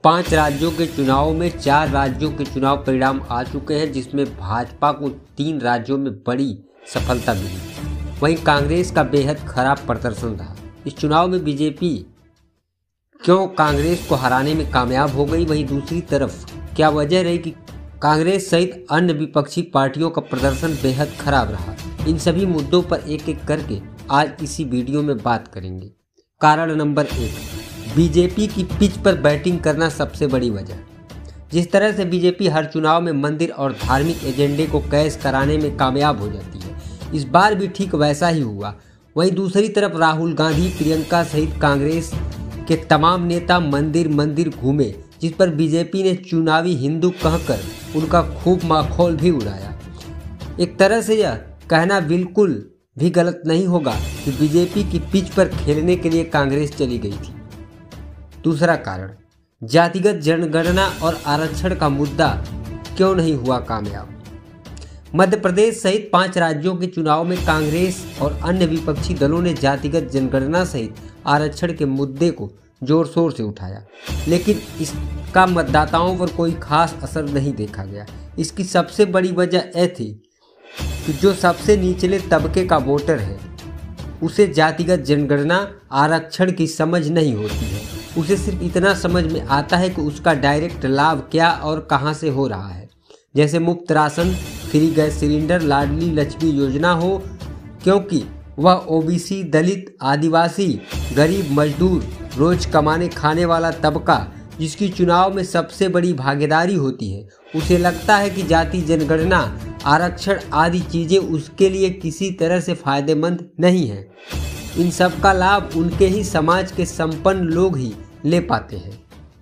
5 राज्यों के चुनाव में 4 राज्यों के चुनाव परिणाम आ चुके हैं, जिसमें भाजपा को 3 राज्यों में बड़ी सफलता मिली। वहीं कांग्रेस का बेहद खराब प्रदर्शन रहा। इस चुनाव में बीजेपी क्यों कांग्रेस को हराने में कामयाब हो गई, वहीं दूसरी तरफ क्या वजह रही कि कांग्रेस सहित अन्य विपक्षी पार्टियों का प्रदर्शन बेहद खराब रहा। इन सभी मुद्दों पर एक एक करके आज इसी वीडियो में बात करेंगे। कारण नंबर 1, बीजेपी की पिच पर बैटिंग करना सबसे बड़ी वजह। जिस तरह से बीजेपी हर चुनाव में मंदिर और धार्मिक एजेंडे को कैश कराने में कामयाब हो जाती है, इस बार भी ठीक वैसा ही हुआ। वहीं दूसरी तरफ राहुल गांधी, प्रियंका सहित कांग्रेस के तमाम नेता मंदिर मंदिर घूमे, जिस पर बीजेपी ने चुनावी हिंदू कहकर उनका खूब माखौल भी उड़ाया। एक तरह से यह कहना बिल्कुल भी गलत नहीं होगा कि बीजेपी की पिच पर खेलने के लिए कांग्रेस चली गई थी। दूसरा कारण, जातिगत जनगणना और आरक्षण का मुद्दा क्यों नहीं हुआ कामयाब। मध्य प्रदेश सहित 5 राज्यों के चुनाव में कांग्रेस और अन्य विपक्षी दलों ने जातिगत जनगणना सहित आरक्षण के मुद्दे को जोर शोर से उठाया, लेकिन इसका मतदाताओं पर कोई खास असर नहीं देखा गया। इसकी सबसे बड़ी वजह यह थी कि जो सबसे निचले तबके का वोटर है, उसे जातिगत जनगणना आरक्षण की समझ नहीं होती है। उसे सिर्फ इतना समझ में आता है कि उसका डायरेक्ट लाभ क्या और कहां से हो रहा है, जैसे मुफ्त राशन, free gas cylinder, Ladli Laxmi Yojana हो, क्योंकि वह ओबीसी, दलित, आदिवासी, गरीब, मजदूर, रोज कमाने खाने वाला तबका जिसकी चुनाव में सबसे बड़ी भागीदारी होती है, उसे लगता है कि जाति जनगणना, आरक्षण आदि चीज़ें उसके लिए किसी तरह से फायदेमंद नहीं है। इन सब का लाभ उनके ही समाज के संपन्न लोग ही ले पाते हैं।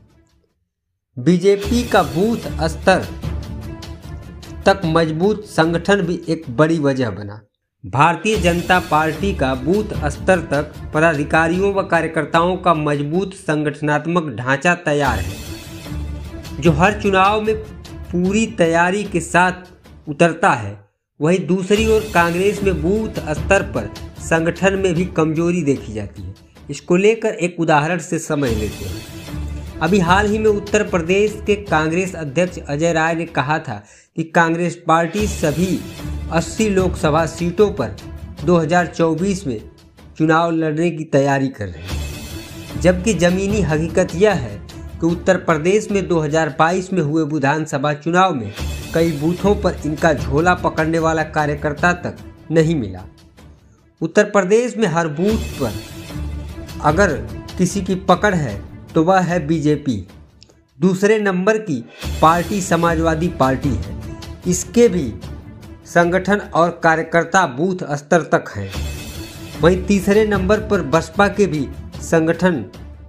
बीजेपी का बूथ स्तर तक मजबूत संगठन भी एक बड़ी वजह बना। भारतीय जनता पार्टी का बूथ स्तर तक पदाधिकारियों व कार्यकर्ताओं का मजबूत संगठनात्मक ढांचा तैयार है, जो हर चुनाव में पूरी तैयारी के साथ उतरता है। वहीं दूसरी ओर कांग्रेस में बूथ स्तर पर संगठन में भी कमजोरी देखी जाती है। इसको लेकर एक उदाहरण से समझ लेते हैं। अभी हाल ही में उत्तर प्रदेश के कांग्रेस अध्यक्ष अजय राय ने कहा था कि कांग्रेस पार्टी सभी 80 लोकसभा सीटों पर 2024 में चुनाव लड़ने की तैयारी कर रही है, जबकि जमीनी हकीकत यह है कि उत्तर प्रदेश में 2022 में हुए विधानसभा चुनाव में कई बूथों पर इनका झोला पकड़ने वाला कार्यकर्ता तक नहीं मिला। उत्तर प्रदेश में हर बूथ पर अगर किसी की पकड़ है तो वह है बीजेपी। दूसरे नंबर की पार्टी समाजवादी पार्टी है, इसके भी संगठन और कार्यकर्ता बूथ स्तर तक हैं। वहीं तीसरे नंबर पर बसपा के भी संगठन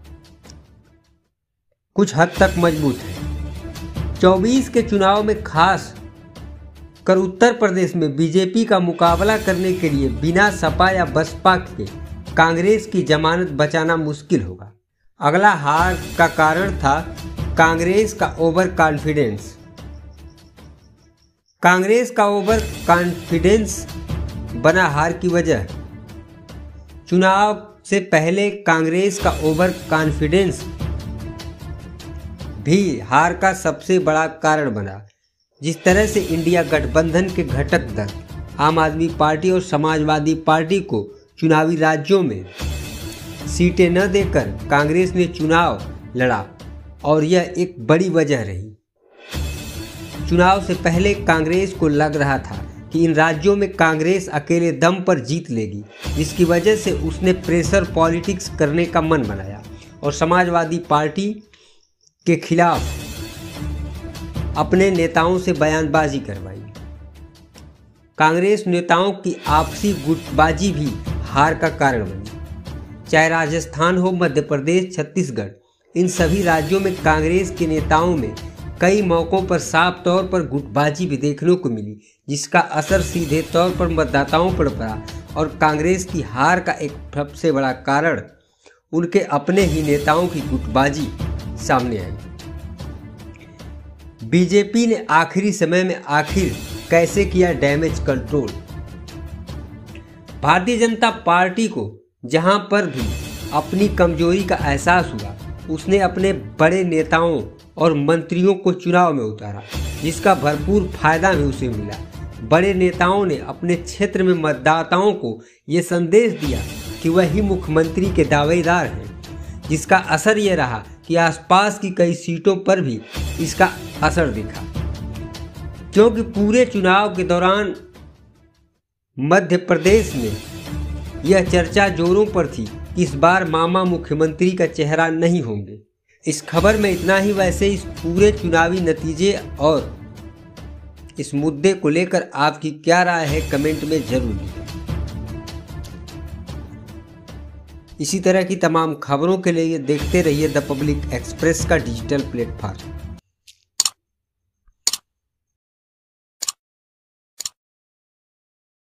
कुछ हद तक मजबूत है। 24 के चुनाव में खास कर उत्तर प्रदेश में बीजेपी का मुकाबला करने के लिए बिना सपा या बसपा के कांग्रेस की जमानत बचाना मुश्किल होगा। अगला हार का कारण था कांग्रेस का ओवर कॉन्फिडेंस। कांग्रेस का ओवर कॉन्फिडेंस बना हार की वजह। चुनाव से पहले कांग्रेस का ओवर कॉन्फिडेंस भी हार का सबसे बड़ा कारण बना। जिस तरह से इंडिया गठबंधन के घटक दल आम आदमी पार्टी और समाजवादी पार्टी को चुनावी राज्यों में सीटें न देकर कांग्रेस ने चुनाव लड़ा, और यह एक बड़ी वजह रही। चुनाव से पहले कांग्रेस को लग रहा था कि इन राज्यों में कांग्रेस अकेले दम पर जीत लेगी, जिसकी वजह से उसने प्रेशर पॉलिटिक्स करने का मन बनाया और समाजवादी पार्टी के खिलाफ अपने नेताओं से बयानबाजी करवाई। कांग्रेस नेताओं की आपसी गुटबाजी भी हार का कारण बनी। चाहे राजस्थान हो, मध्य प्रदेश, छत्तीसगढ़, इन सभी राज्यों में कांग्रेस के नेताओं में कई मौक़ों पर साफ तौर पर गुटबाजी भी देखने को मिली, जिसका असर सीधे तौर पर मतदाताओं पर पड़ा। और कांग्रेस की हार का एक सबसे बड़ा कारण उनके अपने ही नेताओं की गुटबाजी सामने आई। बीजेपी ने आखिरी समय में आखिर कैसे किया damage control. Bharatiya Janata party को जहां पर भी अपनी कमजोरी का एहसास हुआ, उसने अपने बड़े नेताओं और मंत्रियों को चुनाव में उतारा, जिसका भरपूर फायदा भी उसे मिला। बड़े नेताओं ने अपने क्षेत्र में मतदाताओं को ये संदेश दिया कि वही मुख्यमंत्री के दावेदार हैं, जिसका असर ये रहा कि आसपास की कई सीटों पर भी इसका असर दिखा। क्योंकि पूरे चुनाव के दौरान मध्य प्रदेश में यह चर्चा जोरों पर थी कि इस बार मामा मुख्यमंत्री का चेहरा नहीं होंगे। इस खबर में इतना ही। वैसे इस पूरे चुनावी नतीजे और इस मुद्दे को लेकर आपकी क्या राय है, कमेंट में जरूर लिखें। इसी तरह की तमाम खबरों के लिए देखते रहिए द पब्लिक एक्सप्रेस का डिजिटल प्लेटफॉर्म।